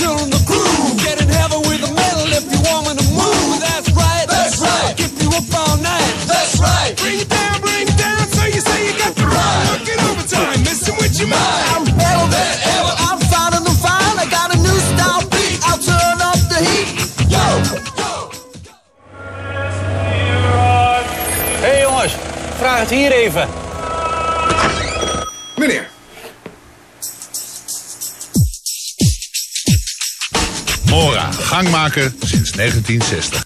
still in the groove. Get in heaven with a medal if you want me to move. That's right. That's right. Keep you up all night. That's right. Bring it down, so you say you got the ride. Working overtime, messing with your mind. I'm better than ever. I'm finding the fine. I got a new style beat. I'll turn up the heat. Yo, yo. Hey jongens, vraag het hier even. Meneer. Mora, gangmaker sinds 1960.